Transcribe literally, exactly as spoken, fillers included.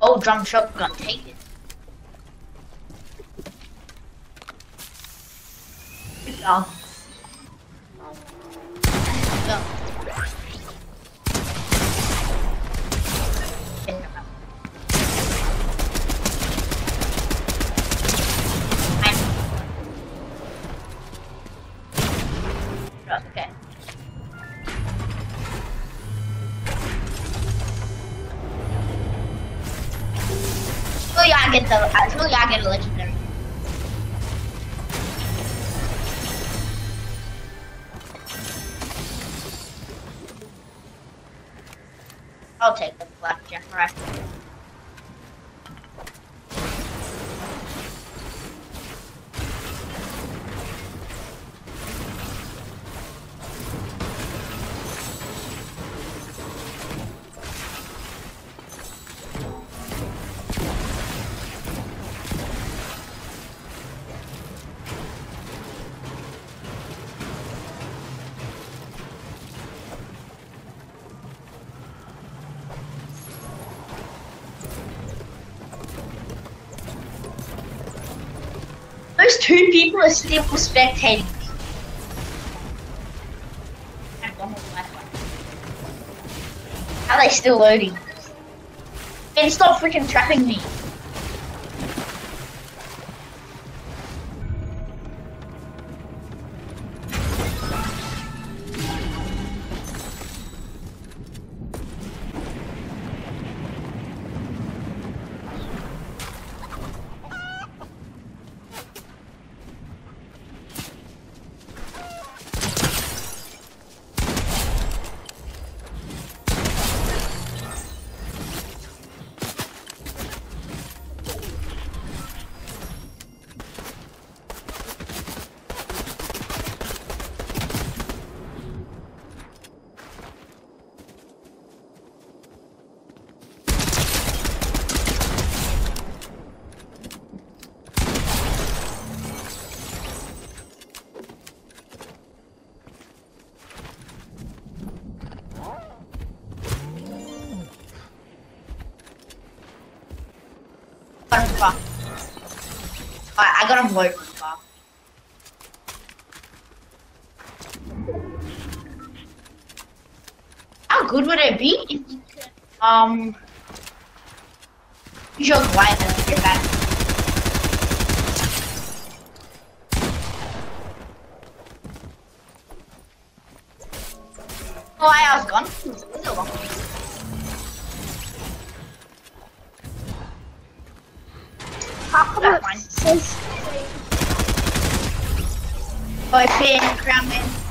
Oh, drum shotgun, take it. Good job. Go. Okay. Until y'all get the until y'all get a legendary. I'll take the blackjack rifle. Those two people are still spectating. How are they still loading? Man, stop freaking trapping me. Alright, I got him low from far. How good would it be if you could, um, use your glider to get back? Oh, I was gone. It was a long way. That's fine. Oh, I fit in, ground man.